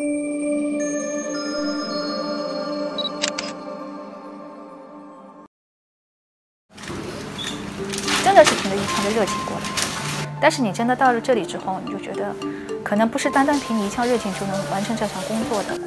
真的是凭着一腔的热情过来，但是你真的到了这里之后，你就觉得，可能不是单单凭你一腔热情就能完成这场工作的。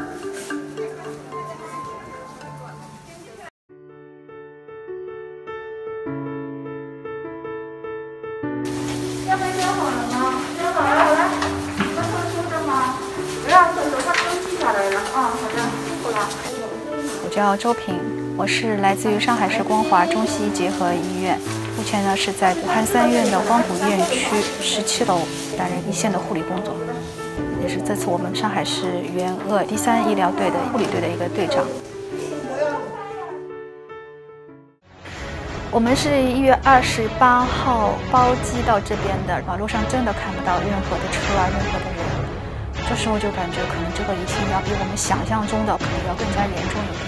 要不蒸好了吗？蒸好了，来，把手收着吗？不要手，它蒸汽下来了啊！好的，辛苦了。 我叫周平，我是来自于上海市光华中西医结合医院。目前呢是在武汉三院的光谷医院区17楼担任一线的护理工作，也是这次我们上海市援鄂第3医疗队的护理队的一个队长。我们是1月28号包机到这边的，马路上真的看不到任何的车啊，任何的人。这时候就感觉可能这个疫情要比我们想象中的可能要更加严重一点。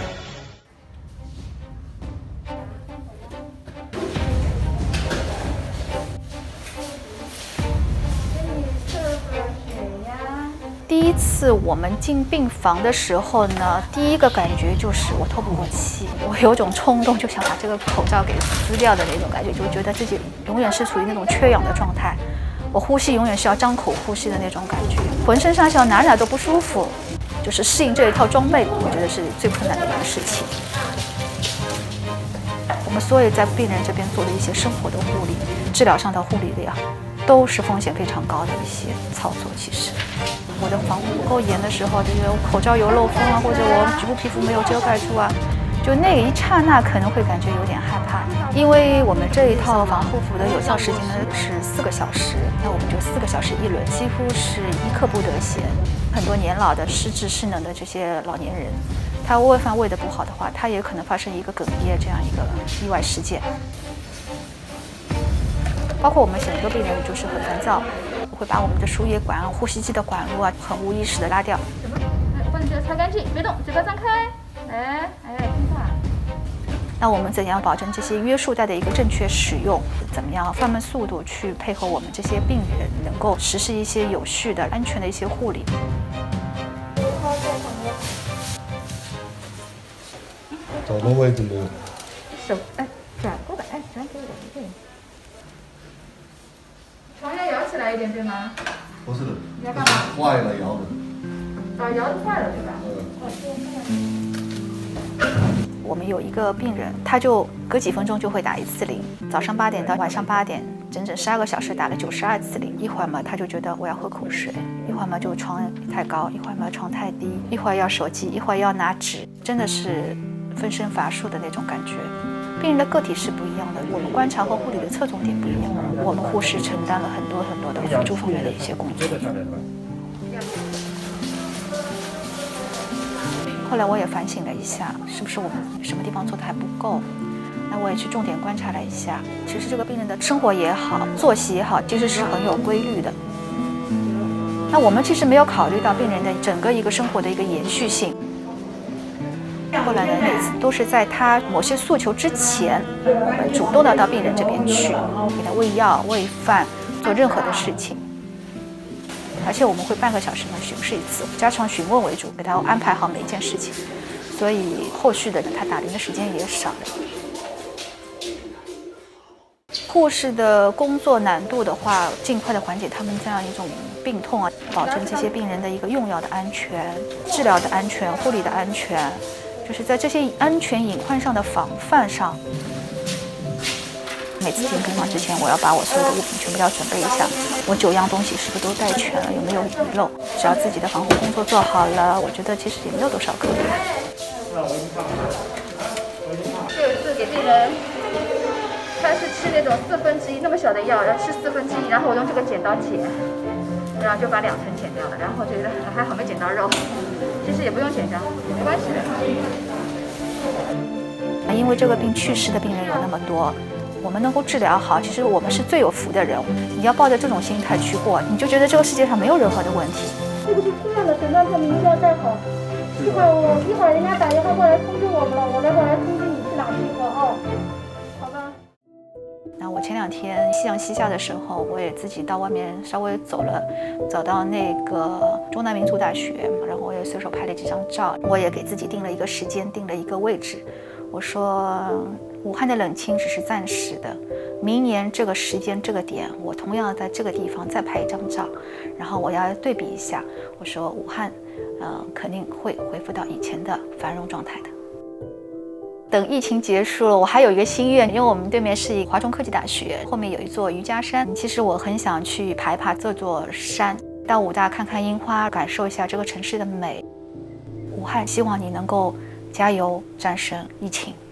第一次我们进病房的时候呢，第一个感觉就是我透不过气，我有种冲动就想把这个口罩给撕掉的那种感觉，就觉得自己永远是处于那种缺氧的状态，我呼吸永远是要张口呼吸的那种感觉，浑身上下哪都不舒服，就是适应这一套装备，我觉得是最困难的一个事情。我们所有在病人这边做的一些生活的护理、治疗上的护理的呀，都是风险非常高的一些操作。其实我的防护不够严的时候，就是我口罩有漏风啊，或者我局部皮肤没有遮盖住啊，就那一刹那可能会感觉有点害怕。因为我们这一套防护服的有效时间呢是4个小时，那我们就4个小时一轮，几乎是一刻不得闲。很多年老的失智失能的这些老年人，他喂饭喂得不好的话，他也可能发生一个哽咽这样一个意外事件。包括我们很多病人就是很烦躁，会把我们的输液管啊、呼吸机的管路啊，很无意识的拉掉。 把你这个擦干净，别动，嘴巴张开。哎，听话。 那我们怎样保证这些约束带的一个正确使用？怎么样放慢速度去配合我们这些病人，能够实施一些有序的、安全的一些护理？ 找到位置没有？ 手转过来，转给我对。床要摇起来一点，对吗？ 不是的， 你要干嘛？ 坏了摇的。 摇的坏了，对吧？ 我们有一个病人，他就隔几分钟就会打1次铃，早上8点到晚上8点，整整12个小时打了92次铃。一会儿嘛，他就觉得我要喝口水；一会儿嘛就床太高；一会儿嘛床太低；一会儿要手机；一会儿要拿纸，真的是分身乏术的那种感觉。病人的个体是不一样的，我们观察和护理的侧重点不一样，我们护士承担了很多的辅助方面的一些工作。后来我也反省了一下，是不是我们什么地方做的还不够？那我也去重点观察了一下，其实这个病人的生活也好，作息也好，其实是很有规律的。那我们其实没有考虑到病人的整个一个生活的一个延续性。后来呢，每次都是在他某些诉求之前，我们主动的到病人这边去，给他喂药、喂饭，做任何的事情。而且我们会半个小时呢巡视一次，加强询问为主，给他安排好每一件事情，所以后续的他打铃的时间也少了。护士的工作难度的话，尽快的缓解他们这样一种病痛啊，保证这些病人的一个用药的安全、治疗的安全、护理的安全，就是在这些安全隐患上的防范上。每次进病房之前，我要把我所有的物品全部要准备一下，我9样东西是不是都带全了，有没有遗漏？只要自己的防护工作做好了，我觉得其实也没有多少可以。 这次给病人，他是吃那种1/4那么小的药，要吃1/4，然后我用这个剪刀剪，然后就把2层剪掉了，然后觉得还好没剪到肉，其实也不用剪掉，没关系的。 因为这个病去世的病人有那么多。我们能够治疗好，其实我们是最有福的人。你要抱着这种心态去过，你就觉得这个世界上没有任何的问题。 对不起，出院了，诊断证明一定要带好。一会儿人家打电话过来通知我们了，我待会儿来通知你去哪集合哦。好吧。 那我前2天夕阳西下的时候，我也自己到外面稍微走了，走到那个中南民族大学，然后我也随手拍了几张照，我也给自己定了一个时间，定了一个位置。我说，武汉的冷清只是暂时的，明年这个时间这个点，我同样在这个地方再拍一张照，然后我要对比一下。我说武汉，肯定会恢复到以前的繁荣状态的。等疫情结束了，我还有一个心愿，因为我们对面是一个华中科技大学，后面有一座瑜伽山。其实我很想去爬一爬这座山，到武大看看樱花，感受一下这个城市的美。武汉，希望你能够加油战胜疫情。